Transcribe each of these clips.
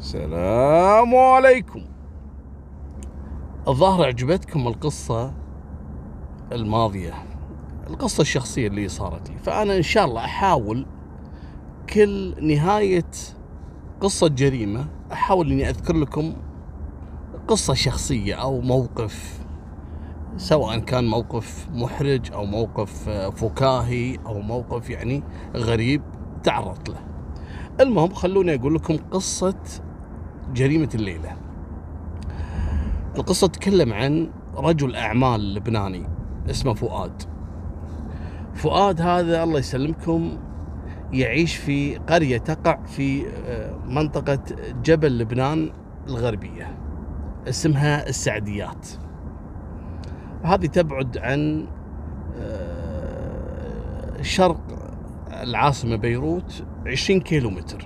السلام عليكم. الظاهر عجبتكم القصة الماضية، القصة الشخصية اللي صارت لي، فأنا إن شاء الله أحاول كل نهاية قصة جريمة أحاول إني أذكر لكم قصة شخصية أو موقف، سواء كان موقف محرج أو موقف فكاهي أو موقف يعني غريب تعرضت له. المهم خلوني أقول لكم قصة جريمة الليلة. القصة تتكلم عن رجل أعمال لبناني اسمه فؤاد. فؤاد هذا الله يسلمكم يعيش في قرية تقع في منطقة جبل لبنان الغربية اسمها السعديات. هذه تبعد عن شرق العاصمة بيروت 20 كيلومتر.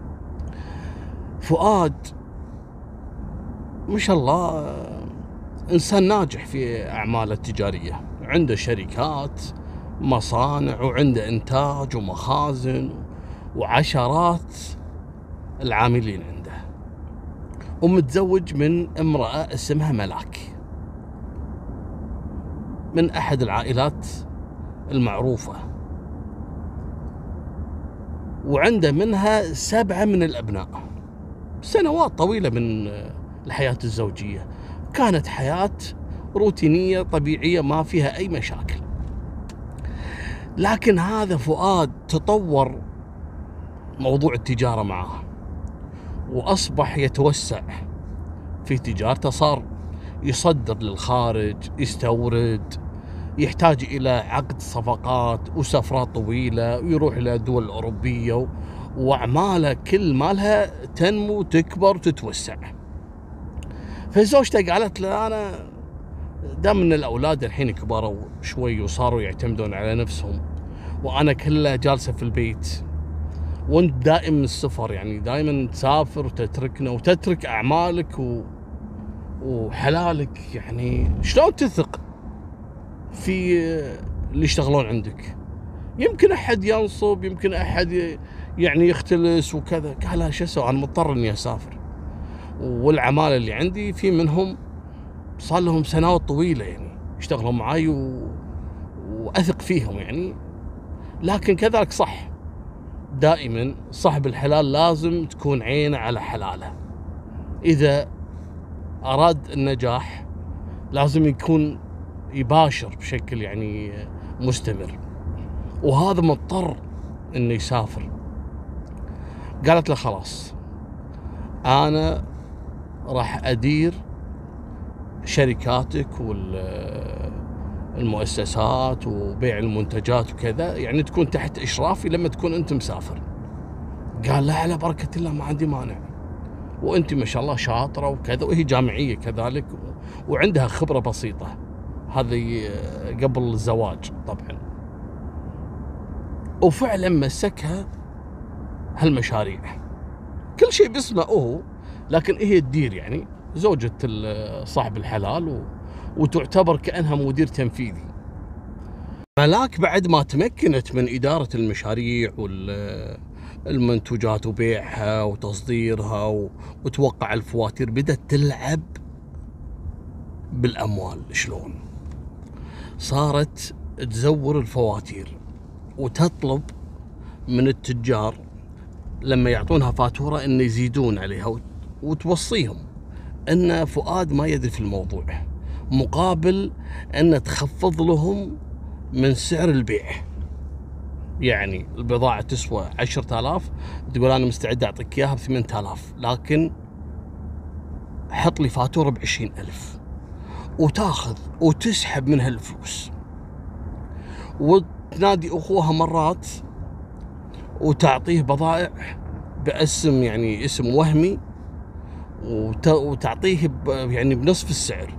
فؤاد ما شاء الله إنسان ناجح في أعماله التجارية، عنده شركات مصانع وعنده إنتاج ومخازن وعشرات العاملين عنده، ومتزوج من امرأة اسمها ملاك من أحد العائلات المعروفة، وعنده منها 7 من الأبناء. سنوات طويلة من الحياة الزوجية، كانت حياة روتينية طبيعية ما فيها أي مشاكل. لكن هذا فؤاد تطور موضوع التجارة معه، وأصبح يتوسع في تجارته، صار يصدر للخارج، يستورد، يحتاج إلى عقد صفقات وسفرات طويلة، ويروح إلى الدول الأوروبية، وأعماله كل مالها تنمو تكبر تتوسع. فزوجته قالت له أنا دام ان الأولاد الحين كبروا شوي وصاروا يعتمدون على نفسهم، وأنا كلها جالسة في البيت، وانت دائم السفر، يعني دائما تسافر وتتركنا وتترك أعمالك وحلالك، يعني شلون تثق في اللي يشتغلون عندك؟ يمكن أحد ينصب، يمكن أحد يعني يختلس وكذا. قال شو أسوي، أنا مضطر إني أسافر، والعمالة اللي عندي في منهم صار لهم سنوات طويلة يعني يشتغلون معاي وأثق فيهم يعني. لكن كذلك صح، دائما صاحب الحلال لازم تكون عينه على حلاله. إذا أراد النجاح لازم يكون يباشر بشكل يعني مستمر، وهذا مضطر إنه يسافر. قالت له خلاص أنا راح أدير شركاتك والمؤسسات وبيع المنتجات وكذا، يعني تكون تحت إشرافي لما تكون أنت مسافر. قال لا على بركة الله ما عندي مانع، وأنت ما شاء الله شاطرة وكذا، وهي جامعية كذلك وعندها خبرة بسيطة، هذه قبل الزواج طبعا. وفعلا مسكها هالمشاريع، كل شيء باسمه هو، لكن هي تدير يعني زوجة صاحب الحلال وتعتبر كأنها مدير تنفيذي. ملاك بعد ما تمكنت من إدارة المشاريع والمنتوجات وبيعها وتصديرها وتوقع الفواتير، بدأت تلعب بالأموال. شلون؟ صارت تزور الفواتير وتطلب من التجار لما يعطونها فاتورة إن يزيدون عليها، وتوصيهم أن فؤاد ما يدري في الموضوع، مقابل أن تخفض لهم من سعر البيع. يعني البضاعة تسوى 10,000، تقول أنا مستعد أعطيك إياها ب8,000، لكن حط لي فاتورة ب20,000، وتاخذ وتسحب منها الفلوس، وتنادي أخوها مرات وتعطيه بضائع باسم يعني اسم وهمي، وتعطيه يعني بنصف السعر،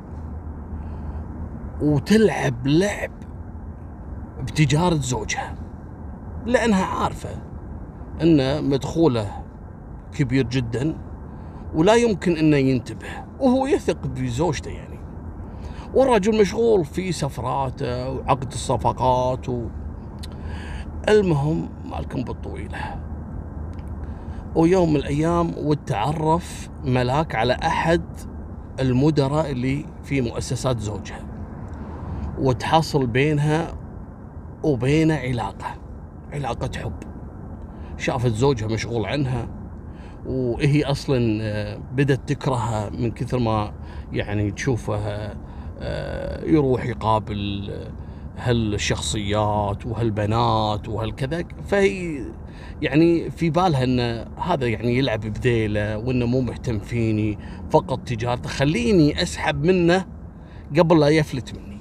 وتلعب لعب بتجارة زوجها، لأنها عارفة أن مدخوله كبير جدا ولا يمكن أنه ينتبه، وهو يثق بزوجته يعني، والرجل مشغول في سفراته وعقد الصفقات المهم مالكم بالطويلة. ويوم من الأيام وتعرف ملاك على أحد المدراء اللي في مؤسسات زوجها، وتحصل بينها وبينه علاقة حب. شافت زوجها مشغول عنها، وهي أصلا بدت تكرهها من كثر ما يعني تشوفها يروح يقابل هالشخصيات وهالبنات وهالكذا، فهي يعني في بالها ان هذا يعني يلعب بذيله وانه مو مهتم فيني، فقط تجارته، خليني اسحب منه قبل لا يفلت مني.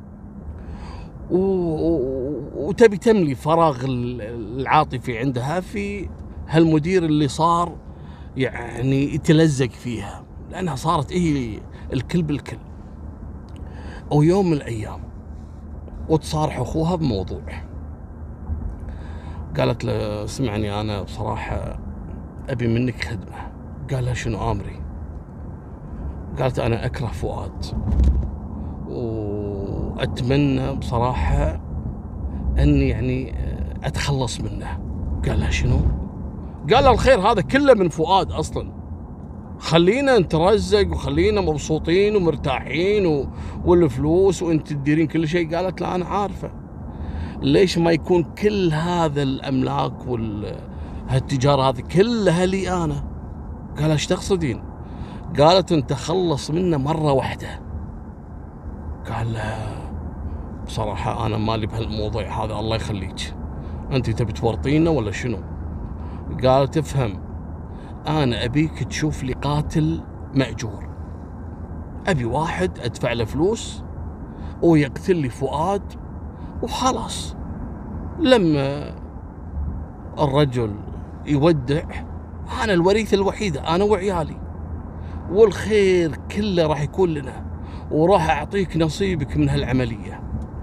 وتبي تملي فراغ العاطفي عندها في هالمدير اللي صار يعني يتلزق فيها، لانها صارت هي الكل بالكل. ويوم من الايام وتصارح اخوها بموضوع، قالت له اسمعني انا بصراحه ابي منك خدمه. قال لها شنو امري؟ قالت انا اكره فؤاد واتمنى بصراحه اني يعني اتخلص منه. قال لها شنو؟ قال لها الخير هذا كله من فؤاد اصلا، خلينا نترزق وخلينا مبسوطين ومرتاحين والفلوس وانت تديرين كل شيء. قالت لا انا عارفه، ليش ما يكون كل هذا الاملاك هالتجاره هذه كلها لي انا؟ قال ايش تقصدين؟ قالت انت خلص منه مره واحده. قال لها بصراحه انا مالي بهالموضوع هذا، الله يخليك، انت تبي تورطينا ولا شنو؟ قالت افهم، انا ابيك تشوف لي قاتل مأجور، ابي واحد ادفع له فلوس ويقتل لي فؤاد وخلاص. لما الرجل يودع انا الوريثة الوحيدة، انا وعيالي، والخير كله راح يكون لنا، وراح اعطيك نصيبك من هالعملية.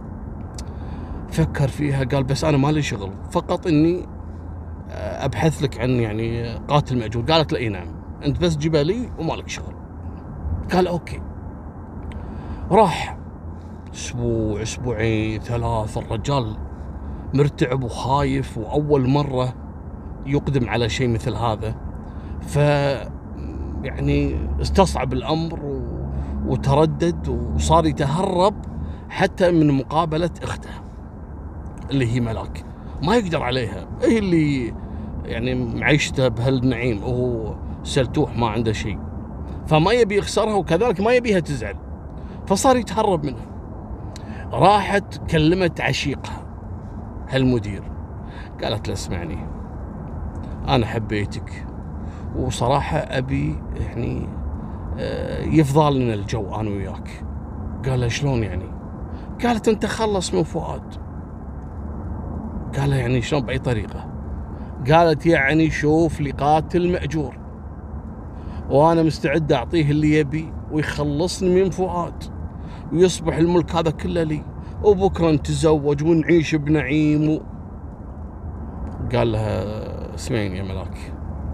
فكر فيها، قال بس انا مالي شغل، فقط اني ابحث لك عن يعني قاتل مأجور. قالت لا اي نعم، انت بس جيبه لي ومالك شغل. قال اوكي. راح اسبوع، اسبوعين، 3، الرجال مرتعب وخايف، واول مرة يقدم على شيء مثل هذا، ف يعني استصعب الامر وتردد، وصار يتهرب حتى من مقابلة اخته اللي هي ملاك، ما يقدر عليها، هي اللي يعني معيشته بهالنعيم وهو سلتوح ما عنده شيء، فما يبي يخسرها وكذلك ما يبيها تزعل، فصار يتهرب منها. راحت كلمت عشيقها هالمدير، قالت له اسمعني انا حبيتك وصراحة ابي يعني يفضل لنا الجو انا وياك. قال له شلون يعني؟ قالت انت خلص من فؤاد. قال يعني شلون باي طريقة؟ قالت يعني شوف لي قاتل مأجور وانا مستعد اعطيه اللي يبي ويخلصني من فؤاد ويصبح الملك هذا كله لي، وبكره نتزوج ونعيش بنعيم قال لها اسمعين يا ملاك،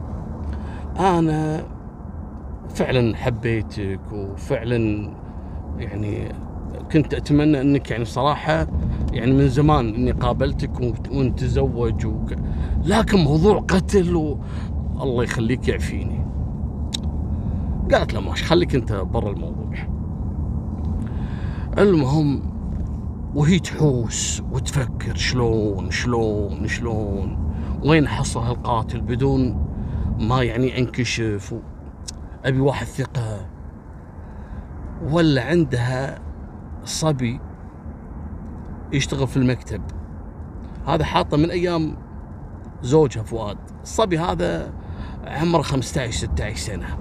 انا فعلا حبيتك وفعلا يعني كنت اتمنى انك يعني صراحه يعني من زمان اني قابلتك ونتزوج لكن موضوع قتل الله يخليك يعفيني. قالت له ماشي خليك انت برا الموضوع. المهم وهي تحوس وتفكر شلون وين حصل هالقاتل بدون ما يعني انكشف، ابي واحد ثقة. ولا عندها صبي يشتغل في المكتب، هذا حاطه من ايام زوجها فؤاد، الصبي هذا عمره 15-16 سنة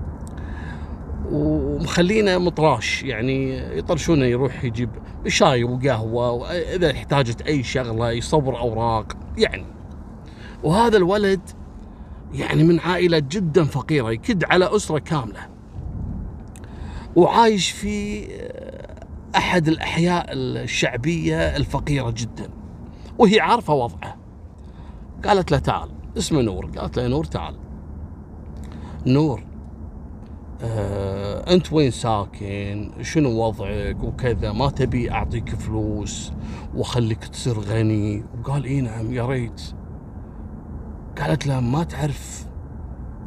ومخلينه مطراش، يعني يطرشونه يروح يجيب شاي وقهوة، وإذا احتاجت أي شغلة يصور أوراق يعني. وهذا الولد يعني من عائلة جدا فقيرة، يكد على أسرة كاملة، وعايش في أحد الأحياء الشعبية الفقيرة جدا، وهي عارفة وضعه. قالت له تعال، اسمه نور، قالت له نور تعال نور، انت وين ساكن؟ شنو وضعك وكذا؟ ما تبي اعطيك فلوس واخليك تصير غني؟ وقال اي نعم يا ريت. قالت له ما تعرف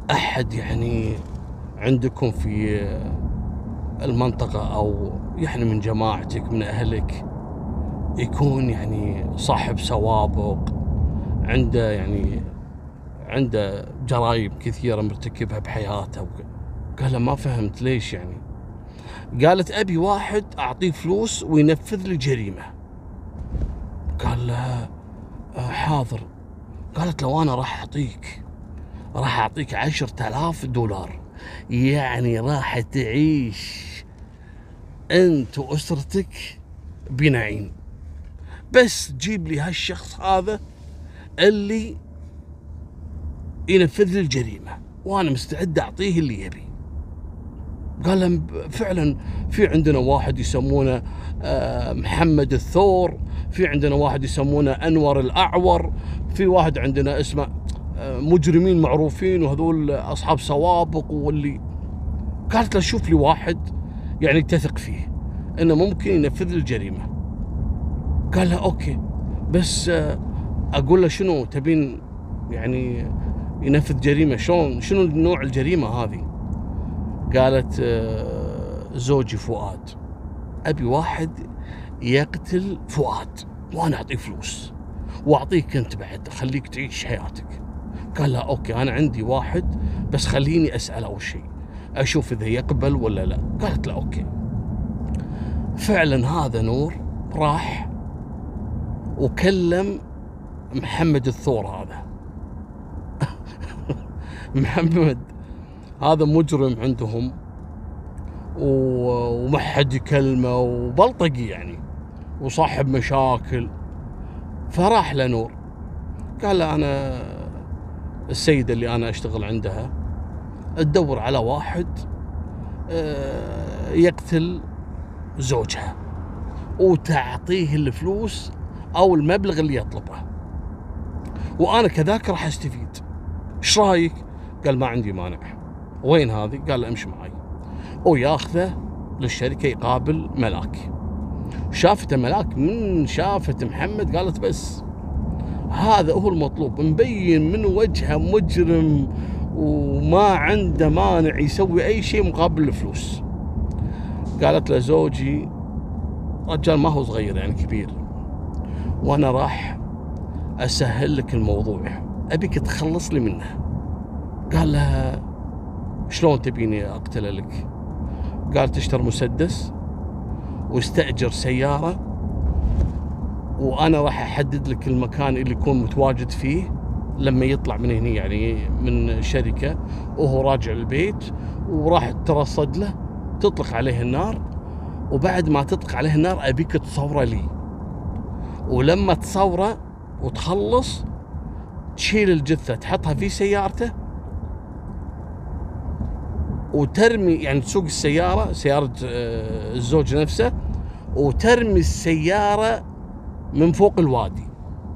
أحد يعني عندكم في المنطقة أو يعني من جماعتك من أهلك يكون يعني صاحب سوابق، عنده جرايم كثيرة مرتكبها بحياته؟ قال ما فهمت ليش يعني. قالت أبي واحد أعطيه فلوس وينفذ لي جريمة. قال لها حاضر. قالت لو أنا راح أعطيك 10,000 دولار، يعني راح تعيش أنت وأسرتك بنعيم، بس جيب لي هالشخص هذا اللي ينفذ لي الجريمة وأنا مستعد أعطيه اللي يبي. قال فعلا في عندنا واحد يسمونه محمد الثور، في عندنا واحد يسمونه أنور الأعور، في واحد عندنا اسمه مجرمين معروفين وهذول أصحاب سوابق واللي. قالت له شوف لي واحد يعني تثق فيه إنه ممكن ينفذ لي الجريمة. قال لها أوكي، بس أقول له شنو تبين يعني ينفذ جريمة شلون، شنو نوع الجريمة هذه؟ قالت زوجي فؤاد، أبي واحد يقتل فؤاد وأنا أعطيه فلوس وأعطيك أنت بعد، خليك تعيش حياتك. قال لها أوكي أنا عندي واحد بس خليني أسأل أول شيء أشوف إذا يقبل ولا لا. قالت له أوكي. فعلا هذا نور راح وكلم محمد الثور هذا. محمد هذا مجرم عندهم وما حد يكلمه وبلطجي يعني وصاحب مشاكل. فراح لنور قال له أنا السيدة اللي أنا أشتغل عندها تدور على واحد يقتل زوجها وتعطيه الفلوس أو المبلغ اللي يطلبه، وأنا كذاك راح أستفيد، إيش رايك؟ قال ما عندي مانع. وين هذه؟ قال له امشي معي، وياخذه للشركة يقابل ملاك. شافته ملاك، من شافت محمد قالت بس هذا هو المطلوب، مبين من وجهه مجرم وما عنده مانع يسوي أي شيء مقابل الفلوس. قالت له زوجي رجال ما هو صغير يعني كبير، وأنا راح أسهل لك الموضوع، أبيك تخلص لي منه. قال لها شلون تبيني أقتله لك؟ قال تشتري مسدس واستأجر سيارة وأنا راح أحدد لك المكان اللي يكون متواجد فيه لما يطلع من هنا يعني من الشركة وهو راجع البيت، وراح ترصد له تطلق عليه النار، وبعد ما تطلق عليه النار أبيك تصوره لي، ولما تصوره وتخلص تشيل الجثة تحطها في سيارته وترمي يعني تسوق السيارة، سيارة الزوج نفسه، وترمي السيارة من فوق الوادي،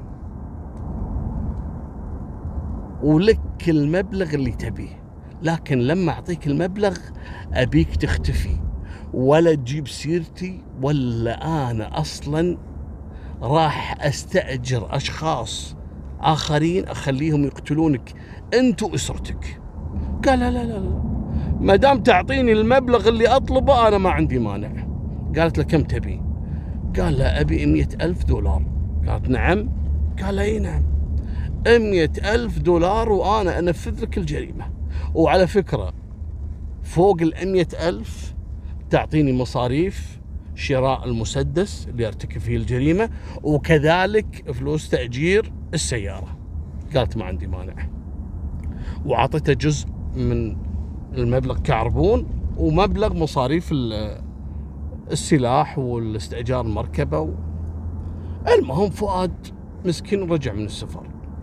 ولك المبلغ اللي تبيه، لكن لما أعطيك المبلغ أبيك تختفي ولا تجيب سيرتي، ولا أنا أصلا راح أستأجر أشخاص آخرين أخليهم يقتلونك أنت وأسرتك. قال لا لا لا، ما دام تعطيني المبلغ اللي أطلبه أنا ما عندي مانع. قالت له كم تبي؟ قال له أبي 100,000 دولار. قالت نعم؟ قال اي نعم، 100,000 دولار وأنا أنفذ لك الجريمة، وعلى فكرة فوق 100,000 تعطيني مصاريف شراء المسدس اللي ارتكب فيه الجريمة، وكذلك فلوس تأجير السيارة. قالت ما عندي مانع، وعطيته جزء من المبلغ كعربون ومبلغ مصاريف السلاح والاستئجار المركبة. المهم فؤاد مسكين رجع من السفر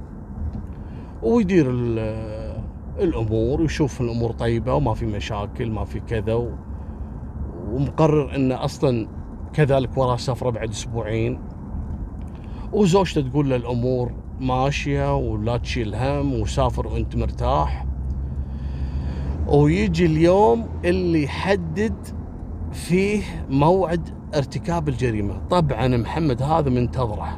ويدير الأمور ويشوف الأمور طيبة وما في مشاكل ما في كذا، ومقرر أنه أصلا كذلك وراه سفرة بعد أسبوعين، وزوجته تقول له الأمور ماشية ولا تشيل هم وسافر وأنت مرتاح. ويجي اليوم اللي يحدد فيه موعد ارتكاب الجريمة. طبعا محمد هذا منتظره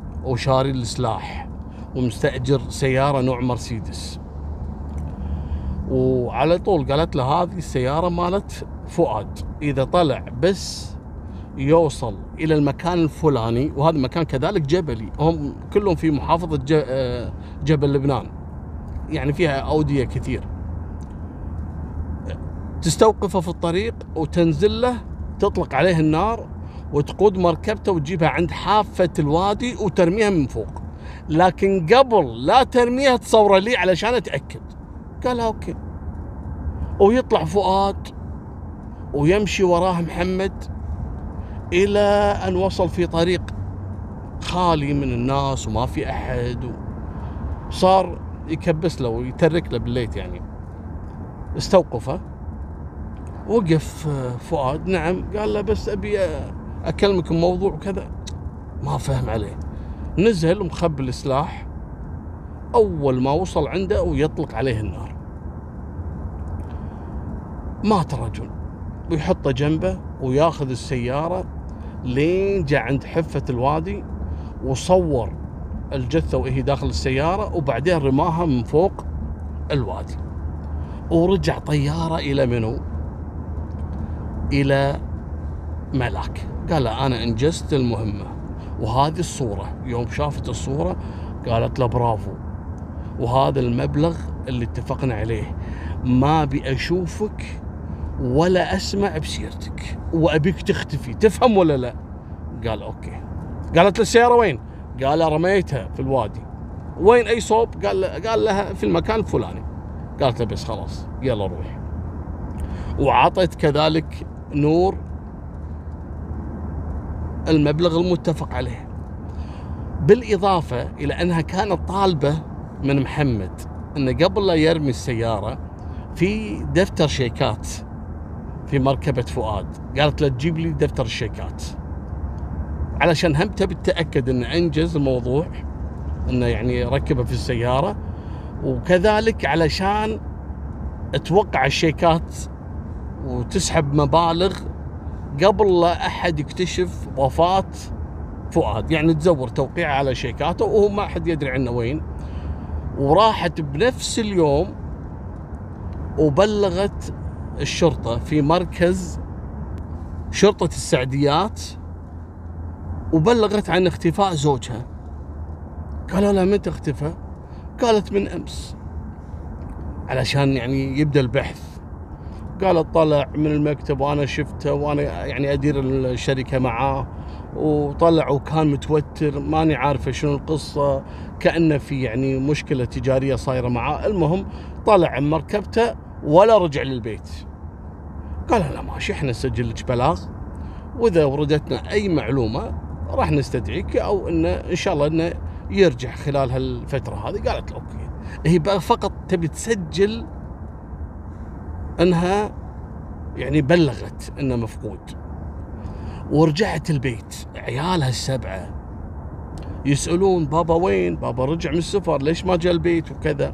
وشاري السلاح ومستأجر سيارة نوع مرسيدس، وعلى طول قالت له هذه السيارة مالت فؤاد، إذا طلع بس يوصل إلى المكان الفلاني، وهذا المكان كذلك جبلي، هم كلهم في محافظة جبل لبنان، يعني فيها أودية كثير، تستوقفه في الطريق وتنزل له، تطلق عليه النار وتقود مركبته وتجيبها عند حافة الوادي وترميها من فوق، لكن قبل لا ترميها تصوره لي علشان أتأكد. قال أوكي. ويطلع فؤاد ويمشي وراه محمد إلى أن وصل في طريق خالي من الناس وما في أحد، وصار يكبس له ويترك له بالليت يعني. استوقفه، وقف فؤاد. نعم. قال له بس أبي أكلمك بموضوع وكذا. ما فهم عليه. نزل ومخبي السلاح. أول ما وصل عنده ويطلق عليه النار. مات الرجل، ويحطه جنبه وياخذ السيارة لين جاء عند حفة الوادي، وصور الجثة وهي داخل السيارة، وبعدين رماها من فوق الوادي. ورجع طيارة إلى منو؟ إلى ملاك. قال له أنا أنجزت المهمة. وهذه الصورة، يوم شافت الصورة قالت له برافو، وهذا المبلغ اللي اتفقنا عليه، ما أبي أشوفك ولا أسمع بسيرتك، وأبيك تختفي، تفهم ولا لا؟ قال أوكي. قالت له السيارة وين؟ قال رميتها في الوادي. وين أي صوب؟ قال لها في المكان الفلاني. قالت له بس خلاص يلا روح. وعطت كذلك نور المبلغ المتفق عليه، بالإضافة إلى أنها كانت طالبة من محمد أنه قبل لا يرمي السيارة في دفتر شيكات في مركبة فؤاد، قالت له تجيب لي دفتر الشيكات علشان هم تبي تتأكد أنه أنجز الموضوع، أنه يعني ركبه في السيارة، وكذلك علشان توقع الشيكات وتسحب مبالغ قبل لا أحد يكتشف وفاة فؤاد، يعني تزور توقيع على شيكاته وهو ما أحد يدري عنه وين. وراحت بنفس اليوم وبلغت الشرطة في مركز شرطة السعديات، وبلغت عن اختفاء زوجها. قالوا لها متى اختفى؟ قالت من أمس، علشان يعني يبدأ البحث. قالت طلع من المكتب وأنا شفته، وأنا يعني أدير الشركة معاه، وطلع وكان متوتر، ماني عارفة شنو القصة، كأنه في يعني مشكلة تجارية صايرة معاه. المهم طلع عن مركبته ولا رجع للبيت. قال لا ماشي، احنا نسجل لك بلاغ، وإذا وردتنا أي معلومة راح نستدعيك، أو إن شاء الله إنه يرجع خلال هالفترة هذه. قالت أوكي. هي بقى فقط تبي تسجل أنها يعني بلغت إنه مفقود. ورجعت البيت، عيالها السبعة يسألون بابا وين؟ بابا رجع من السفر، ليش ما جاء البيت وكذا.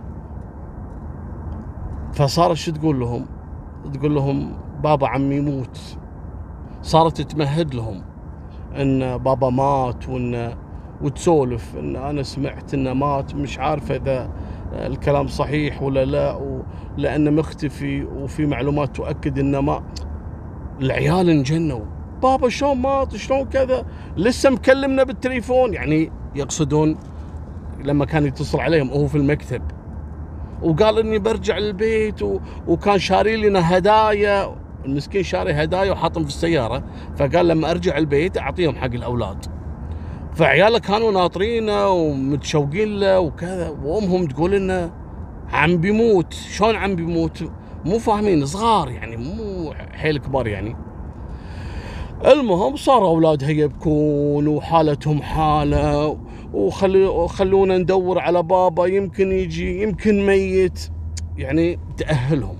فصارت شو تقول لهم؟ تقول لهم بابا عمي يموت. صارت تمهد لهم ان بابا مات، وتسولف ان انا سمعت انه مات، مش عارفه اذا الكلام صحيح ولا لا، لانه مختفي وفي معلومات تؤكد انه ما. العيال انجنوا، بابا شلون مات؟ شلون كذا؟ لسه مكلمنا بالتليفون، يعني يقصدون لما كان يتصل عليهم وهو في المكتب، وقال اني برجع للبيت، وكان شاري لنا هدايا. المسكين شاري هدايا وحاطهم في السياره، فقال لما ارجع البيت اعطيهم حق الاولاد. فعياله كانوا ناطرينه ومتشوقين له وكذا، وامهم تقول انه عم بيموت. شلون عم بيموت؟ مو فاهمين، صغار يعني، مو حيل كبار يعني. المهم صار اولادها يبكون وحالتهم حاله، وخلونا ندور على بابا، يمكن يجي، يمكن ميت، يعني تأهلهم.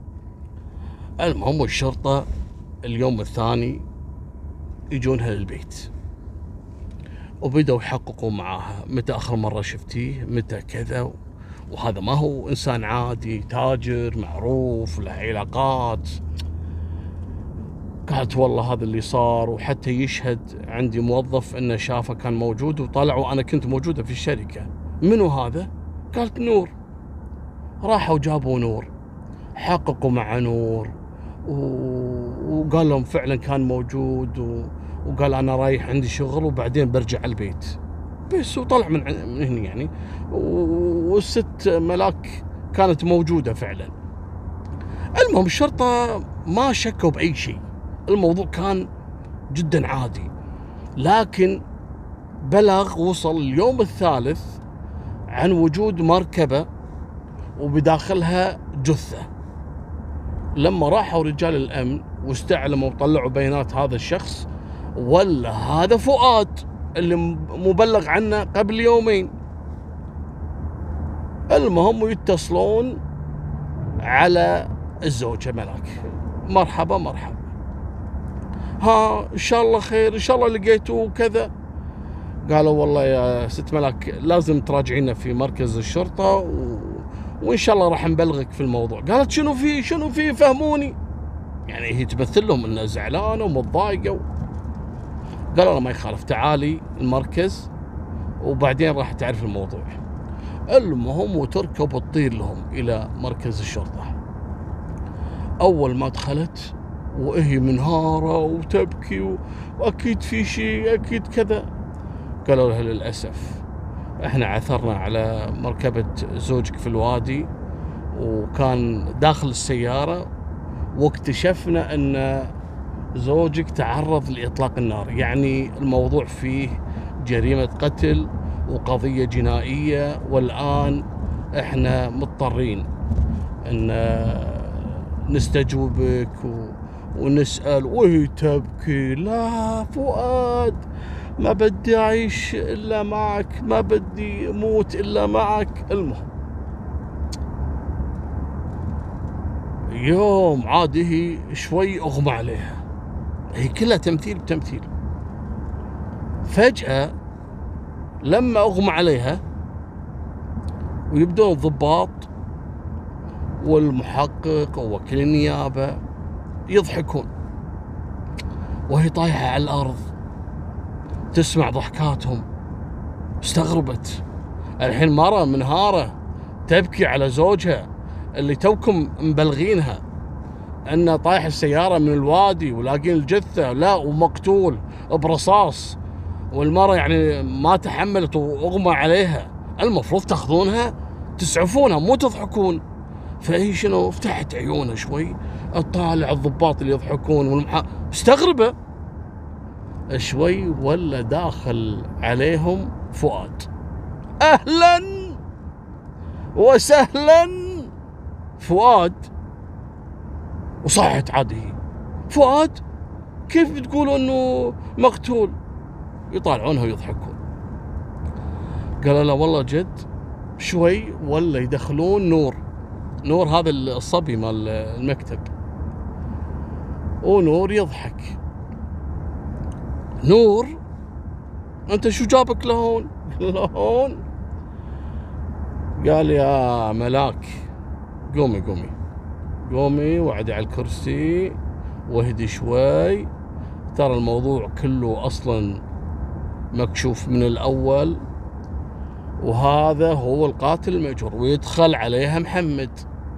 المهم الشرطة اليوم الثاني يجونها للبيت، وبدأوا يحققوا معاها متى آخر مرة شفتيه، متى كذا، وهذا ما هو إنسان عادي، تاجر معروف له علاقات. قالت والله هذا اللي صار، وحتى يشهد عندي موظف انه شافه كان موجود وطلع، وانا كنت موجودة في الشركة. منو هذا؟ قالت نور. راحوا جابوا نور حققوا مع نور وقال لهم فعلا كان موجود وقال أنا رايح عندي شغل وبعدين برجع البيت بس، وطلع من هنا يعني. والست ملاك كانت موجودة فعلا. المهم الشرطة ما شكوا بأي شيء، الموضوع كان جدا عادي، لكن بلغ وصل اليوم الثالث عن وجود مركبة وبداخلها جثة. لما راحوا رجال الأمن واستعلموا وطلعوا بيانات هذا الشخص، ولا هذا فؤاد اللي مبلغ عنه قبل يومين. المهم يتصلون على الزوجة ملاك، مرحبا مرحبا، ها ان شاء الله خير، ان شاء الله لقيتوه وكذا. قالوا والله يا ست ملاك لازم تراجعينا في مركز الشرطة وان شاء الله راح نبلغك في الموضوع. قالت شنو في فهموني، يعني هي تمثل لهم انها زعلانة ومتضايقة. قالوا لا ما يخالف، تعالي المركز وبعدين راح تعرف الموضوع. المهم وتركب وتطير لهم الى مركز الشرطة. اول ما دخلت وهي منهارة وتبكي واكيد في شيء، اكيد كذا. قالوا لها للاسف احنا عثرنا على مركبة زوجك في الوادي وكان داخل السيارة، واكتشفنا ان زوجك تعرض لإطلاق النار، يعني الموضوع فيه جريمة قتل وقضية جنائية، والآن احنا مضطرين ان نستجوبك ونسأل. وهي تبكي، لا فؤاد ما بدي أعيش إلا معك، ما بدي أموت إلا معك. المهم يوم عاد هي شوي أغمى عليها، هي كلها تمثيل بتمثيل. فجأة لما أغمى عليها ويبدون الضباط والمحقق ووكيل النيابة يضحكون، وهي طايحة على الأرض تسمع ضحكاتهم. استغربت، الحين مرة منهارة تبكي على زوجها اللي توكم مبلغينها أنه طايح السيارة من الوادي ولاقين الجثة، لا ومقتول برصاص، والمرة يعني ما تحملت وأغمى عليها. المفروض تاخذونها تسعفونها مو تضحكون. فهي شنو فتحت عيونها شوي تطالع الضباط اللي يضحكون مستغربة شوي، ولا داخل عليهم فؤاد. أهلا وسهلا فؤاد. وصحت عادي، فؤاد كيف بتقولوا انه مقتول؟ يطالعونها ويضحكون. قالوا لا والله جد. شوي ولا يدخلون نور هذا الصبي مال المكتب، ونور يضحك. نور انت شو جابك لهون؟ لهون؟ قال يا ملاك قومي وعدي على الكرسي واهدي شوي، ترى الموضوع كله اصلا مكشوف من الاول، وهذا هو القاتل المأجور ويدخل عليها محمد.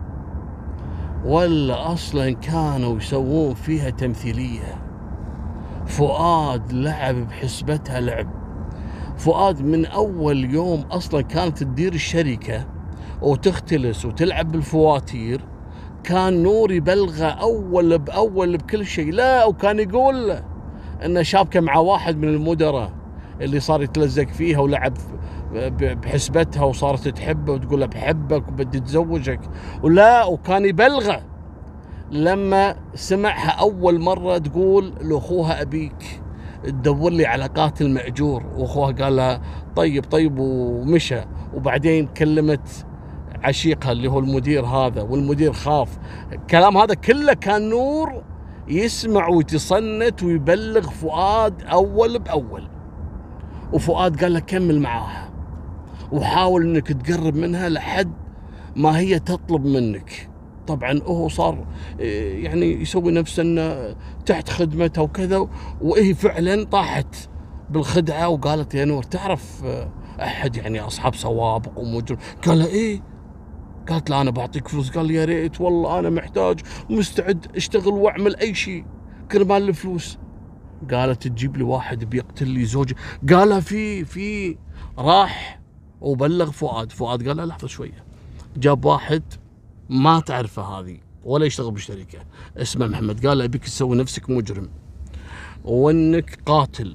ولا اصلا كانوا يسوون فيها تمثيلية. فؤاد لعب بحسبتها لعب. فؤاد من اول يوم اصلا كانت تدير الشركة وتختلس وتلعب بالفواتير، كان نور يبلغه اول باول بكل شيء. لا وكان يقول له انه شابكه مع واحد من المدراء اللي صار يتلزق فيها ولعب بحسبتها وصارت تحبه وتقول له بحبك وبدي اتزوجك. ولا وكان يبلغه لما سمعها اول مره تقول لاخوها ابيك تدور لي على قاتل مأجور، واخوها قال لها طيب ومشى. وبعدين كلمت عشيقها اللي هو المدير هذا، والمدير خاف. الكلام هذا كله كان نور يسمع ويتصنت ويبلغ فؤاد اول باول. وفؤاد قال له كمل معاها وحاول انك تقرب منها لحد ما هي تطلب منك. طبعا هو صار يعني يسوي نفسه انه تحت خدمته وكذا، وهي فعلا طاحت بالخدعه وقالت يا نور تعرف احد يعني اصحاب سوابق ومجرم؟ قال ايه، قالت له أنا بعطيك فلوس. قال لي يا ريت والله أنا محتاج ومستعد أشتغل وأعمل أي شيء كرمال الفلوس. قالت تجيب لي واحد بيقتل لي زوجي. قالها في راح وبلغ فؤاد. فؤاد قال له لحظة شوية، جاب واحد ما تعرفه هذه ولا يشتغل بالشركة اسمه محمد. قال له أبيك تسوي نفسك مجرم وانك قاتل،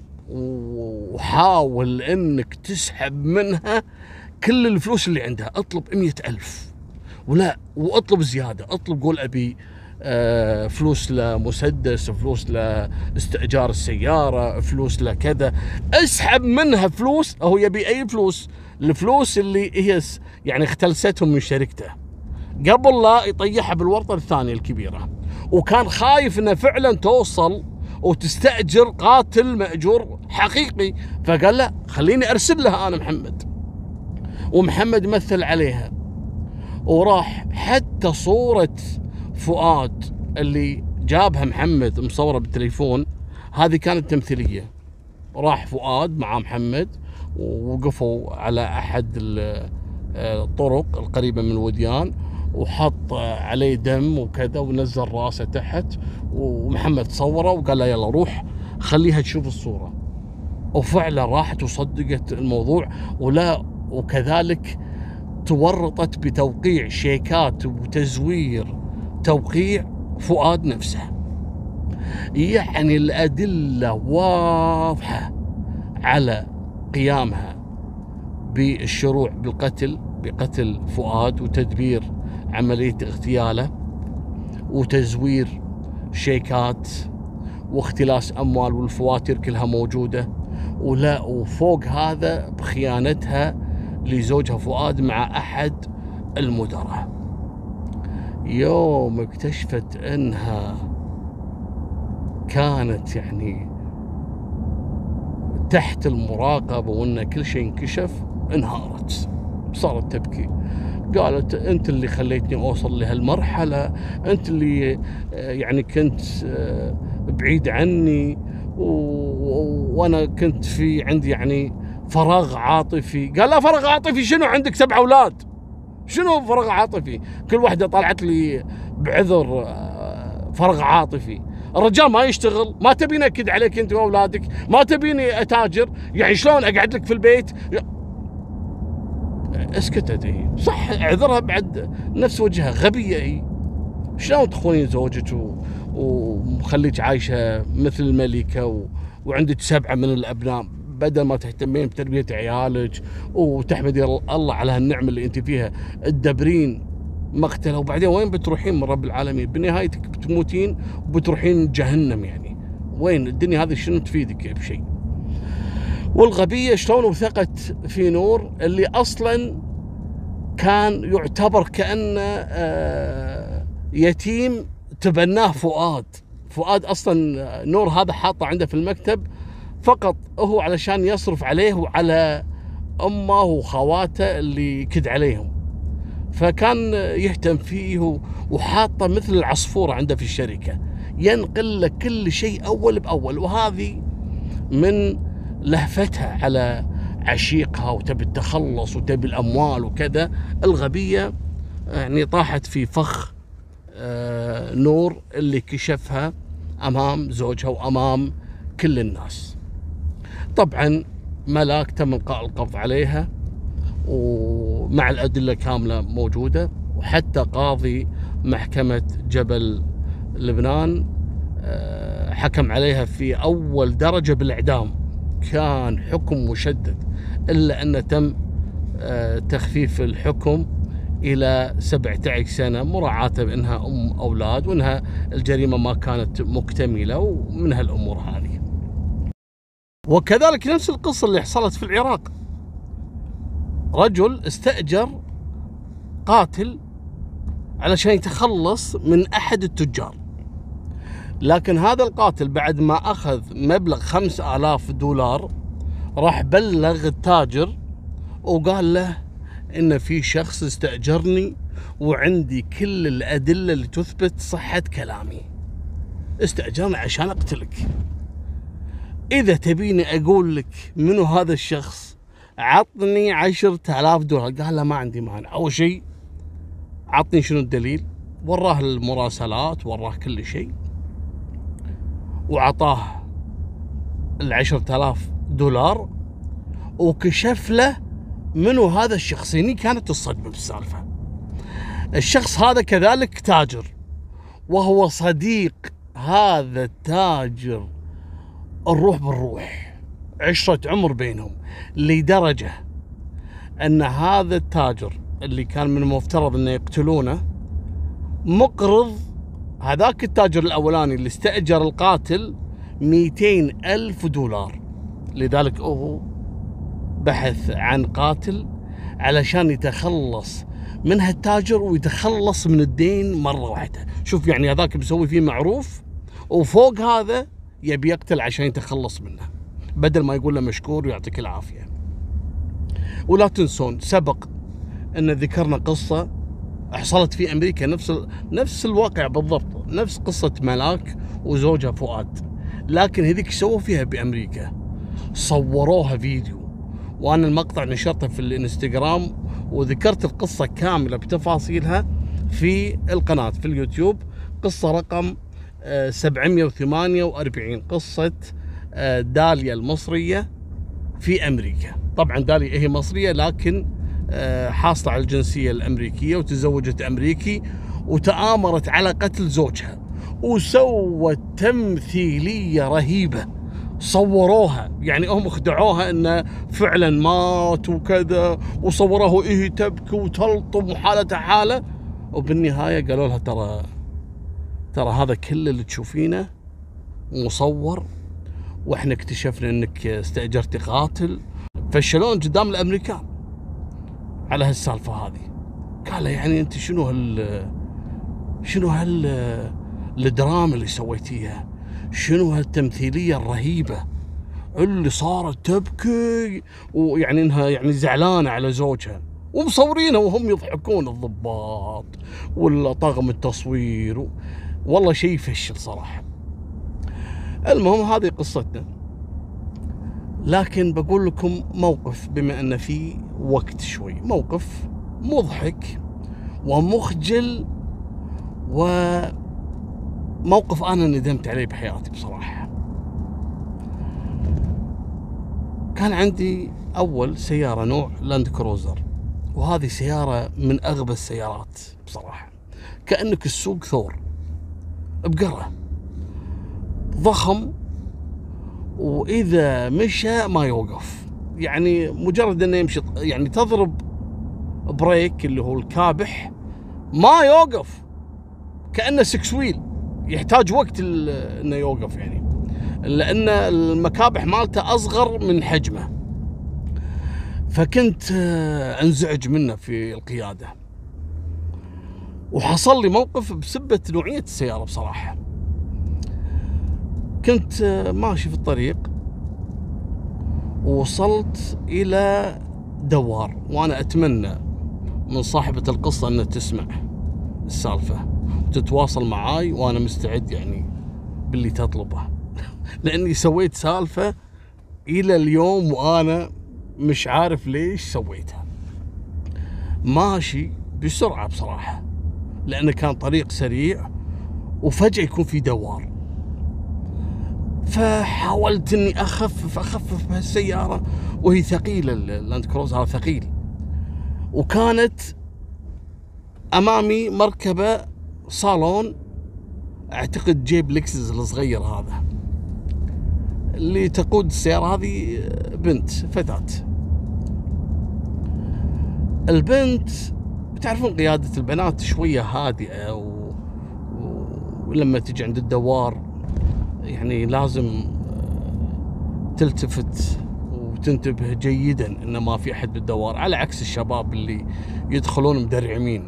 وحاول انك تسحب منها كل الفلوس اللي عندها. اطلب 100,000 ولا واطلب زيادة. اطلب قول ابي فلوس لمسدس، فلوس لاستئجار السيارة، فلوس لكذا. اسحب منها فلوس. هو يبي اي فلوس، الفلوس اللي هي يعني اختلستهم من شركته قبل لا يطيحها بالورطة الثانية الكبيرة. وكان خايف انه فعلا توصل وتستأجر قاتل مأجور حقيقي. فقال لا خليني ارسل لها انا محمد. ومحمد مثل عليها وراح. حتى صورة فؤاد اللي جابها محمد مصورة بالتليفون هذه كانت تمثيلية. راح فؤاد مع محمد ووقفوا على احد الطرق القريبة من الوديان، وحط عليه دم وكذا ونزل راسه تحت، ومحمد صوره وقال له يلا روح خليها تشوف الصورة. وفعلا راحت وصدقت الموضوع. وكذلك تورطت بتوقيع شيكات وتزوير توقيع فؤاد نفسه. يعني الأدلة واضحة على قيامها بالشروع بقتل فؤاد وتدبير عملية اغتياله وتزوير شيكات واختلاس أموال والفواتير كلها موجودة. وفوق هذا بخيانتها لزوجها فؤاد مع أحد المدراء. يوم اكتشفت أنها كانت يعني تحت المراقبة وأن كل شيء انكشف انهارت، صارت تبكي. قالت أنت اللي خليتني أوصل لهالمرحلة، أنت اللي يعني كنت بعيد عني وأنا كنت في عندي يعني فراغ عاطفي. قال لا فراغ عاطفي شنو؟ عندك 7 أولاد، شنو فراغ عاطفي؟ كل واحدة طلعت لي بعذر فراغ عاطفي. الرجال ما يشتغل، ما تبيني أكد عليك أنت وأولادك، ما تبيني أتاجر، يعني شلون أقعد لك في البيت؟ اسكتت هي، صح اعذرها بعد نفس وجهها، غبية هي. شلون تخونين زوجك ومخليك عايشة مثل الملكة وعندك 7 من الأبناء بدل ما تهتمين بتربية عيالك وتحمدي الله على هالنعمة اللي أنت فيها، تدبرين مقتله. وبعدين وين بتروحين من رب العالمين؟ بنهايتك بتموتين وبتروحين جهنم. يعني وين الدنيا هذه شنو تفيدك بشيء؟ والغبية شلون وثقت في نور اللي أصلا كان يعتبر كأنه يتيم تبناه فؤاد أصلا نور هذا حاطه عنده في المكتب فقط هو علشان يصرف عليه وعلى أمه وخواته اللي كد عليهم. فكان يهتم فيه وحاطه مثل العصفورة عنده في الشركة، ينقل له كل شيء أول بأول. وهذه من لهفتها على عشيقها وتبي التخلص وتبي الأموال وكذا. الغبية يعني طاحت في فخ نور اللي كشفها أمام زوجها وأمام كل الناس. طبعا ملاك تم إلقاء القبض عليها ومع الأدلة كاملة موجودة. وحتى قاضي محكمة جبل لبنان حكم عليها في أول درجة بالإعدام. كان حكم مشدد، إلا أن تم تخفيف الحكم إلى 17 سنة مراعاة بأنها أم أولاد وأنها الجريمة ما كانت مكتملة ومن هالأمور هذه. وكذلك نفس القصة اللي حصلت في العراق، رجل استأجر قاتل علشان يتخلص من أحد التجار، لكن هذا القاتل بعد ما أخذ مبلغ 5000 دولار راح بلغ التاجر وقال له إن في شخص استأجرني وعندي كل الأدلة اللي تثبت صحة كلامي، استأجرني عشان أقتلك. إذا تبيني أقول لك منو هذا الشخص عطني 10,000 دولار. قال له ما عندي مانع. أول شيء عطني شنو الدليل. وراه المراسلات، وراه كل شيء، وعطاه $10,000 وكشف له منو هذا الشخص. هني كانت الصدمة بالسالفة. الشخص هذا كذلك تاجر، وهو صديق هذا التاجر الروح بالروح، عشرة عمر بينهم، لدرجة أن هذا التاجر اللي كان من المفترض أنه يقتلونه مقرض هذاك التاجر الأولاني اللي استأجر القاتل $200,000. لذلك هو بحث عن قاتل علشان يتخلص من هالتاجر ويتخلص من الدين مرة واحدة. شوف يعني هذاك بيسوي فيه معروف، وفوق هذا يبي يقتل عشان يتخلص منه، بدل ما يقول له مشكور ويعطيك العافية. ولا تنسون سبق أن ذكرنا قصة حصلت في أمريكا، نفس الواقع بالضبط، نفس قصة ملاك وزوجها فؤاد، لكن هذيك سووا فيها بأمريكا، صوروها فيديو، وأنا المقطع نشرته في الانستغرام وذكرت القصة كاملة بتفاصيلها في القناة في اليوتيوب. قصة رقم 748، قصة داليا المصرية في أمريكا. طبعا داليا هي مصرية لكن حاصلة على الجنسية الأمريكية وتزوجت أمريكي، وتآمرت على قتل زوجها، وسوت تمثيلية رهيبة. صوروها يعني هم خدعوها انه فعلا مات وكذا، وصوروه ايه تبكي وتلطم وحالتها حاله، وبالنهايه قالوا لها ترى هذا كل اللي تشوفينه مصور، واحنا اكتشفنا انك استاجرتي قاتل. فشلون قدام الامريكان على هالسالفه هذه. قال يعني انت شنو الدراما اللي سويتيها، شنو هالتمثيلية الرهيبة اللي صارت تبكي، ويعني انها يعني زعلانة على زوجها، ومصورينها وهم يضحكون الضباط ولا طاقم التصوير والله شيء يفشل صراحة. المهم هذه قصتنا، لكن بقول لكم موقف بما ان في وقت شوي، موقف مضحك ومخجل، وموقف أنا ندمت عليه بحياتي بصراحة. كان عندي أول سيارة نوع لاند كروزر، وهذه سيارة من أغبى السيارات بصراحة، كأنك السوق ثور بقرة، ضخم، وإذا مشى ما يوقف، يعني مجرد أنه يمشي يعني تضرب بريك اللي هو الكابح ما يوقف، كأنه 6 ويل، يحتاج وقت انه يوقف يعني، لان المكابح مالته اصغر من حجمه. فكنت انزعج منه في القيادة، وحصل لي موقف بسبة نوعية السيارة بصراحة. كنت ماشي في الطريق ووصلت الى دوار، وانا اتمنى من صاحبة القصة انها تسمع السالفة وتتواصل معاي، وانا مستعد يعني باللي تطلبه لاني سويت سالفة الى اليوم وانا مش عارف ليش سويتها. ماشي بسرعة بصراحة لانه كان طريق سريع، وفجأة يكون في دوار، فحاولت اني اخفف بهالسيارة، وهي ثقيلة اللاند كروز هذا ثقيل، وكانت امامي مركبة صالون، اعتقد جيب لكسس الصغير هذا، اللي تقود السيارة هذه بنت فتاة. البنت بتعرفون قيادة البنات شوية هادئة، ولما تجي عند الدوار يعني لازم تلتفت وتنتبه جيدا ان ما في احد بالدوار، على عكس الشباب اللي يدخلون مدرعمين.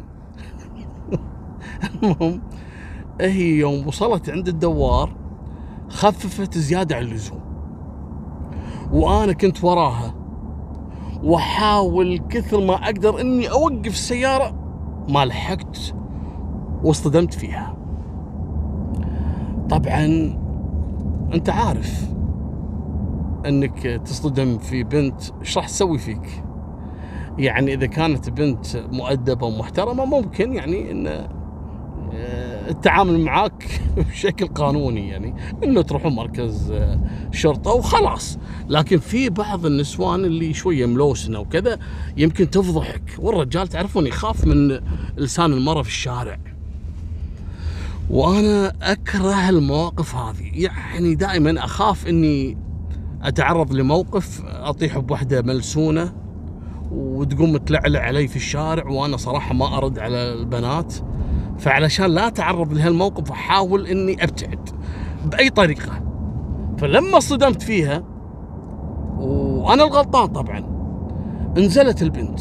المهم هي يوم وصلت عند الدوار خففت زيادة عن اللزوم، وانا كنت وراها واحاول كثر ما اقدر اني اوقف السيارة، ما لحقت واصطدمت فيها. طبعا انت عارف انك تصطدم في بنت ايش راح تسوي فيك. يعني إذا كانت بنت مؤدبة ومحترمة ممكن يعني إن التعامل معاك بشكل قانوني، يعني إنه تروحون مركز شرطة وخلاص. لكن في بعض النسوان اللي شوية ملوسنة وكذا يمكن تفضحك، والرجال تعرفون يخاف من لسان المرأة في الشارع. وأنا أكره المواقف هذه، يعني دائما أخاف إني أتعرض لموقف أطيح بوحدة ملسونة وتقوم تلعلع علي في الشارع، وأنا صراحة ما أرد على البنات. فعلشان لا أتعرض لهالموقف أحاول إني أبتعد بأي طريقة. فلما صدمت فيها وأنا الغلطان طبعا، نزلت البنت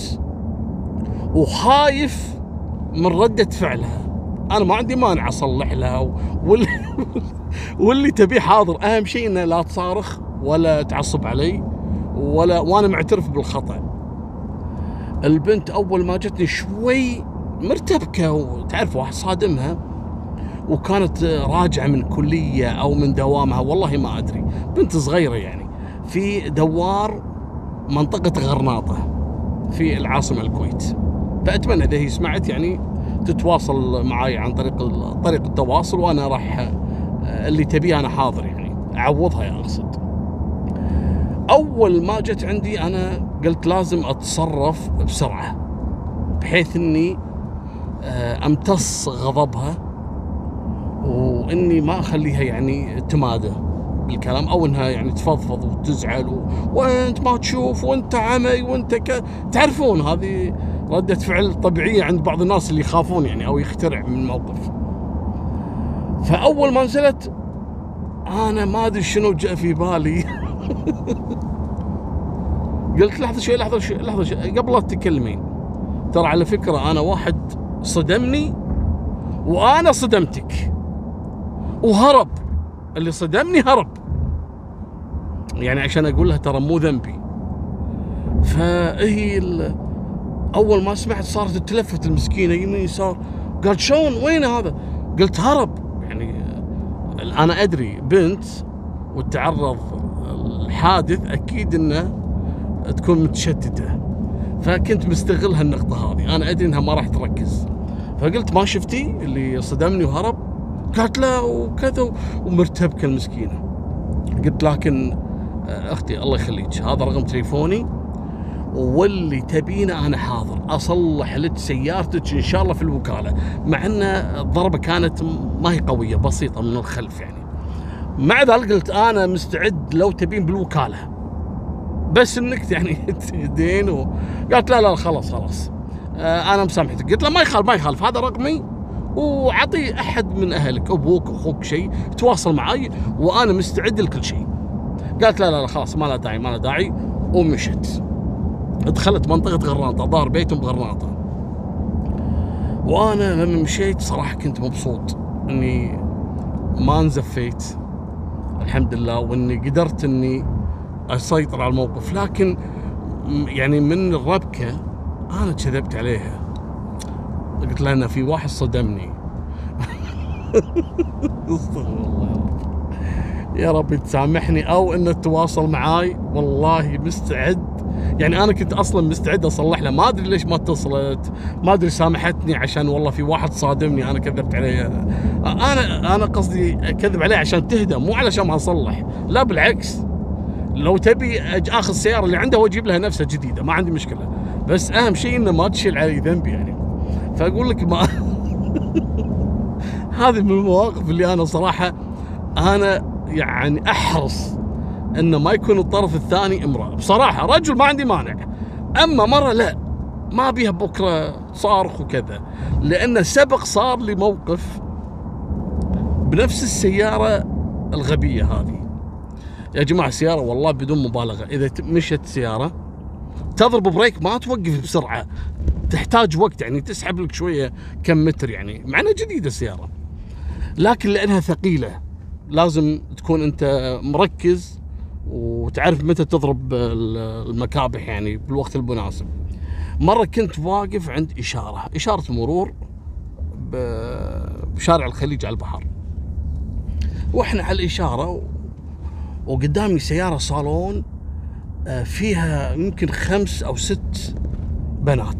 وخايف من ردة فعلها. أنا ما عندي مانع أصلح لها واللي تبيه حاضر، أهم شيء إنها لا تصارخ ولا تعصب علي وأنا معترف بالخطأ. البنت أول ما جتني شوي مرتبكة، وتعرف واحد صادمها، وكانت راجعة من كلية أو من دوامها والله ما أدري، بنت صغيرة يعني، في دوار منطقة غرناطة في العاصمة الكويت. فأتمنى إذا هي سمعت يعني تتواصل معي عن طريق التواصل، وأنا راح اللي تبيه أنا حاضر، يعني أعوضها يا أقصد. أول ما جت عندي أنا قلت لازم أتصرف بسرعة بحيث إني أمتص غضبها، وإني ما أخليها يعني تمادى بالكلام، أو إنها يعني تفضفض وتزعل وأنت ما تشوف وأنت عمي وأنت تعرفون هذه ردة فعل طبيعية عند بعض الناس اللي يخافون يعني أو يخترع من الموقف. فأول ما نزلت أنا ما أدري شنو جاء في بالي قلت لحظة شوي قبل لا تتكلمين، ترى على فكرة أنا واحد صدمني وأنا صدمتك وهرب، اللي صدمني هرب، يعني عشان أقول لها ترى مو ذنبي. فهي أول ما سمعت صارت تلفت المسكينة يمين يسار، قالت شلون وين هذا؟ قلت هرب. يعني أنا أدري بنت وتعرض الحادث أكيد إنه تكون متشتتة، فكنت مستغل هالنقطة هذه، أنا أدري إنها ما راح تركز. فقلت ما شفتي اللي صدمني وهرب؟ قالت لا وكذا ومرتبكة المسكينة. قلت لكن أختي الله يخليك هذا رقم تليفوني، واللي تبينه أنا حاضر أصلح لك سيارتك إن شاء الله في الوكالة، مع أن الضربة كانت ما هي قوية، بسيطة من الخلف يعني. مع ذلك قلت أنا مستعد لو تبين بالوكالة، بس انك يعني تدين قالت لا خلاص انا مسامحتك. قلت له ما يخالف هذا رقمي، وعطي احد من اهلك ابوك اخوك شيء تواصل معي وانا مستعد لكل شيء. قالت لا خلاص ما له داعي ومشت. دخلت منطقة غرناطة، ظهر بيتهم بغرناطة. وانا لما مشيت صراحة كنت مبسوط اني ما انزفيت الحمد لله، واني قدرت اني أسيطر على الموقف. لكن يعني من الربكة أنا كذبت عليها، قلت لها أن في واحد صدمني استغفر الله يا رب تسامحني، أو أنه تواصل معاي. والله مستعد، يعني أنا كنت أصلا مستعد أصلح له، ما أدري ليش ما اتصلت، ما أدري سامحتني عشان والله في واحد صادمني أنا كذبت عليها. أنا قصدي أكذب عليه عشان تهدى، مو علشان ما أصلح، لا بالعكس، لو تبي اخذ السياره اللي عنده واجيب لها نفسها جديده ما عندي مشكله، بس اهم شيء انه ما تشيل علي ذنبي يعني. فاقول لك ما هذه من المواقف اللي انا صراحه انا يعني احرص انه ما يكون الطرف الثاني امراه. بصراحه رجل ما عندي مانع، اما مره لا، ما بيها بكره صارخ وكذا، لانه سبق صار لي موقف بنفس السياره الغبيه هذه. يا جماعة السيارة والله بدون مبالغة إذا مشت سيارة تضرب بريك ما توقف بسرعة، تحتاج وقت يعني تسحب لك شوية كم متر يعني، مع انها جديدة السيارة، لكن لأنها ثقيلة لازم تكون أنت مركز وتعرف متى تضرب المكابح يعني بالوقت المناسب. مرة كنت واقف عند إشارة مرور بشارع الخليج على البحر، وإحنا على الإشارة وقدامي سيارة صالون فيها يمكن 5 أو 6 بنات،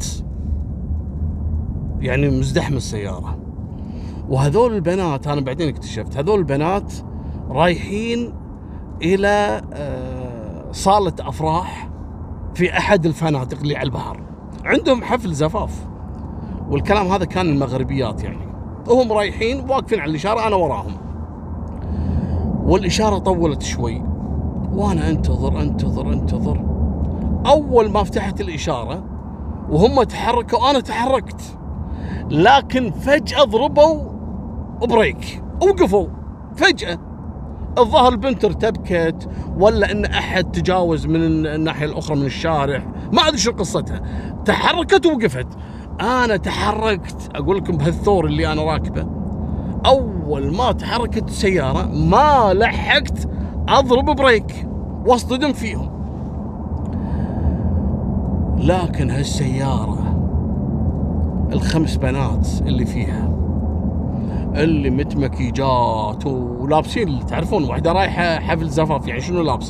يعني مزدحمة السيارة. وهذول البنات أنا بعدين اكتشفت هذول البنات رايحين إلى صالة أفراح في أحد الفنادق اللي على البحر، عندهم حفل زفاف، والكلام هذا كان المغربيات يعني، وهم رايحين واقفين على الإشارة، أنا وراهم، والإشارة طولت شوي وأنا أنتظر. أول ما فتحت الإشارة وهم تحركوا أنا تحركت، لكن فجأة ضربوا بريك، وقفوا فجأة. الظاهر البنت ارتبكت ولا ان احد تجاوز من الناحيه الاخرى من الشارع، ما ادري شو قصتها، تحركت ووقفت. انا تحركت، اقول لكم بهالثور اللي انا راكبه، اول ما تحركت السياره ما لحقت اضرب بريك واصطدم فيهم. لكن هالسياره ال5 بنات اللي فيها، اللي متمكيجات ولابسين، تعرفون واحده رايحه حفل زفاف يعني شنو لابسه،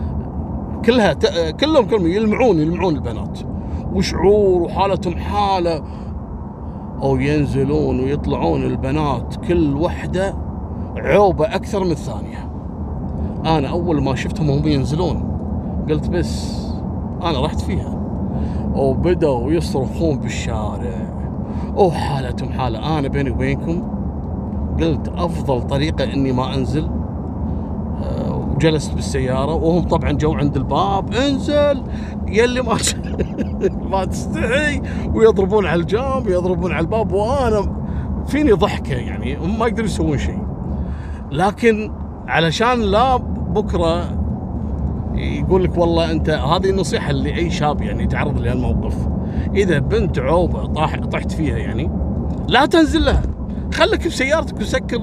كلهم يلمعون البنات، وشعور وحالتهم حاله، او ينزلون ويطلعون البنات كل وحده عوبه اكثر من الثانيه. انا اول ما شفتهم هم ينزلون قلت بس انا رحت فيها، وبدأوا يصرخون بالشارع وحالتهم حاله. انا بيني وبينكم قلت افضل طريقه اني ما انزل، وجلست بالسياره، وهم طبعا جو عند الباب، انزل يلي ما تستحي، ويضربون على الجنب ويضربون على الباب، وانا فيني ضحكه يعني، هم ما يقدرون يسوون شيء. لكن علشان لا بكره يقول لك والله انت، هذه النصيحه اللي اي شاب يعني يتعرض لهالموقف، اذا بنت عوبه طحت فيها يعني لا تنزل لها، خليك بسيارتك وسكر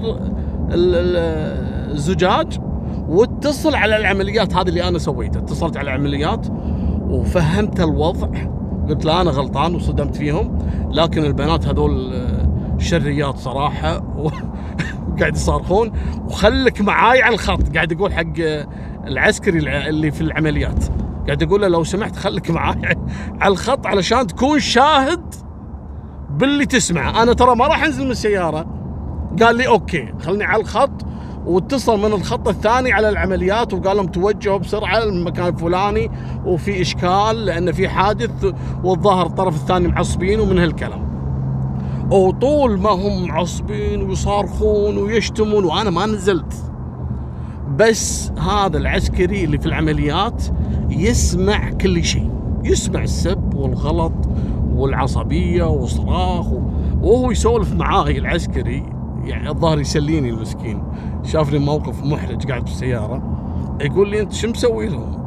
الزجاج واتصل على العمليات. هذه اللي انا سويته، اتصلت على العمليات وفهمت الوضع، قلت لا انا غلطان وصدمت فيهم، لكن البنات هذول شريات صراحه وقاعد يصارخون، وخلك معاي على الخط، قاعد اقول حق العسكري اللي في العمليات، قاعد اقول له لو سمحت خليك معاي على الخط علشان تكون شاهد باللي تسمعه، انا ترى ما راح انزل من السياره. قال لي اوكي خلني على الخط، واتصل من الخط الثاني على العمليات وقال لهم توجهوا بسرعه للمكان الفلاني وفي اشكال لان في حادث، والظاهر الطرف الثاني معصبين ومن هالكلام. وطول ما هم معصبين ويصارخون ويشتمون وانا ما نزلت، بس هذا العسكري اللي في العمليات يسمع كل شيء، يسمع السب والغلط والعصبيه وصراخ، وهو يسولف معاي العسكري، يعني الظاهر يسليني المسكين، شافني موقف محرج قاعد بالسياره، يقول لي انت شو مسوي لهم؟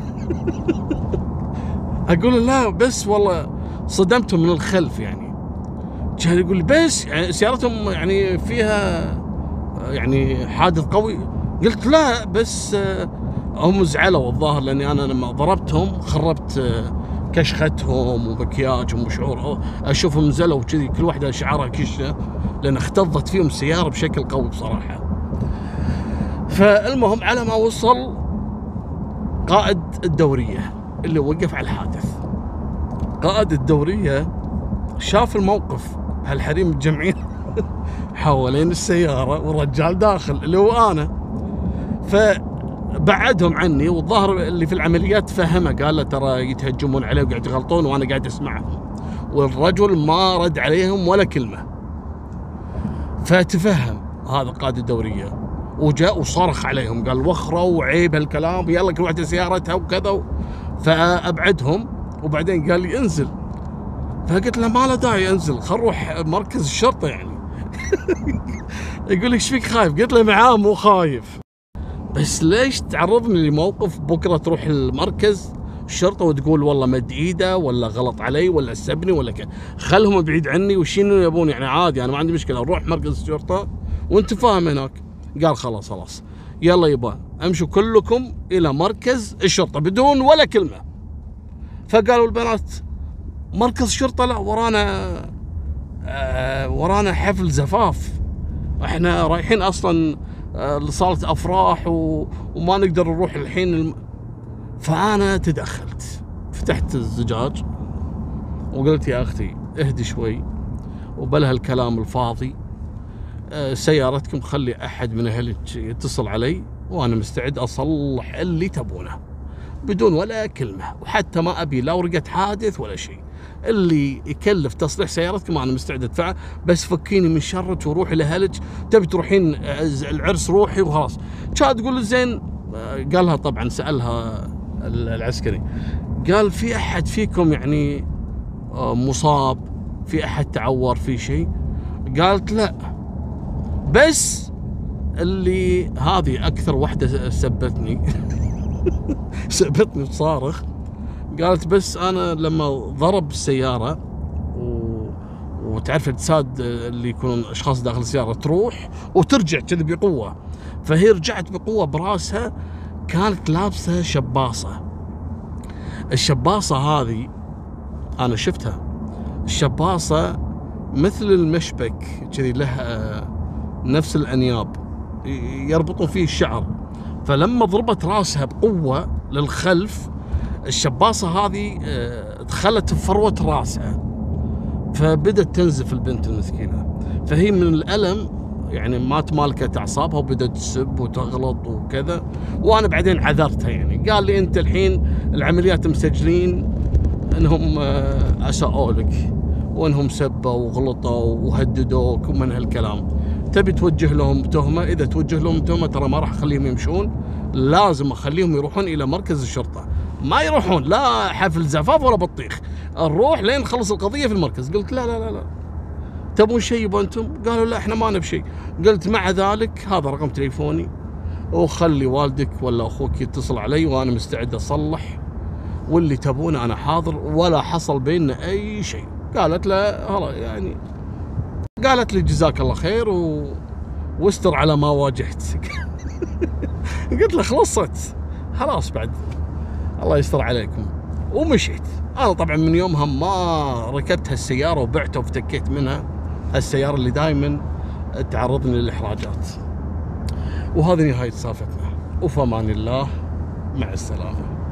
اقول له لا بس والله صدمتهم من الخلف يعني. كان يقول لي بس يعني سيارتهم يعني فيها يعني حادث قوي؟ قلت لا بس هم زعلوا الظاهر لاني انا لما ضربتهم خربت كشختهم ومكياجهم وشعور، اشوفهم نزلوا كذي كل واحده شعرها كشه لان اختضت فيهم السياره بشكل قوي بصراحه. فالمهم على ما وصل قائد الدوريه اللي وقف على الحادث، قائد الدوريه شاف الموقف، هالحريم متجمعين حوالين السياره والرجال داخل اللي هو انا، فبعدهم عني، والظاهر اللي في العمليات فهمه، قال له ترى يتهجمون عليه وقاعد يغلطون وانا قاعد اسمعهم، والرجل ما رد عليهم ولا كلمه. فتفهم هذا قائد الدوريه وجاء وصرخ عليهم، قال وخروا وعيب هالكلام، يلا كل واحده سيارتها وكذا، فابعدهم. وبعدين قال لي انزل، فقلت له ما له داعي انزل، خل نروح مركز الشرطه يعني. يقول لي ايش فيك خايف؟ قلت له معاه مو خايف، بس ليش تعرضني لموقف بكره تروح المركز الشرطه وتقول والله مد ايده ولا غلط علي ولا سبني ولا كذا، خلهم بعيد عني وشنو يبون يعني، عادي انا ما عندي مشكله نروح مركز الشرطه وانت فاهم هناك. قال خلاص يلا يبا امشوا كلكم الى مركز الشرطه بدون ولا كلمه. فقالوا البنات مركز الشرطه لا، ورانا حفل زفاف، احنا رايحين اصلا لصالة افراح وما نقدر نروح الحين فانا تدخلت، فتحت الزجاج وقلت يا أختي اهدي شوي وبلا هالكلام الفاضي، سيارتكم خلي أحد من أهلك يتصل علي وأنا مستعد أصلح اللي تبونه بدون ولا كلمة، وحتى ما أبي لا ورقة حادث ولا شيء. اللي يكلف تصليح سيارتكم أنا مستعد أدفعه، بس فكيني من شرك وروحي لأهلك. تبي تروحين العرس روحي وخلاص. كانت تقول زين. قالها طبعا، سألها العسكري قال في أحد فيكم يعني مصاب، في أحد تعور في شيء؟ قالت لا، بس اللي هذه أكثر واحدة سبتني سبتني بصارخ. قالت بس أنا لما ضرب السيارة وتعرف التساد اللي يكونون أشخاص داخل السيارة تروح وترجع كذا بقوة، فهي رجعت بقوة براسها. كانت لابسة شباصة. الشباصة هذه أنا شفتها، الشباصة مثل المشبك كذي، له نفس الأنياب يربطون فيه الشعر. فلما ضربت راسها بقوة للخلف، الشباصة هذه دخلت بفروة راسها، فبدت تنزف البنت المسكينة. فهي من الألم يعني ما تمالكت أعصابها وبدت تسب وتغلط وكذا. وأنا بعدين عذرتها، يعني قال لي أنت الحين العمليات مسجلين أنهم أساءوا لك وأنهم سبوا وغلطوا وهددوك ومن هالكلام. تبي توجه لهم تهمة؟ إذا توجه لهم تهمة ترى ما راح أخليهم يمشون، لازم أخليهم يروحون إلى مركز الشرطة، ما يروحون لا حفل زفاف ولا بطيخ، نروح لين نخلص القضية في المركز. قلت لا لا لا لا، تبون شيء يبون أنتم؟ قالوا لا إحنا ما نبي شيء. قلت مع ذلك هذا رقم تليفوني، وخلي والدك ولا أخوك يتصل علي وأنا مستعد أصلح، واللي تبونه أنا حاضر، ولا حصل بيننا أي شيء. قالت لا يعني، قالت لي جزاك الله خير واستر على ما واجهتك. قلت له خلصت خلاص بعد، الله يستر عليكم، ومشيت. أنا طبعا من يومها ما ركبت هالسيارة وبعتها وافتكيت منها، هالسيارة اللي دائما تعرضني للإحراجات. وهذه نهاية سالفتنا، وفي أمان الله، مع السلامة.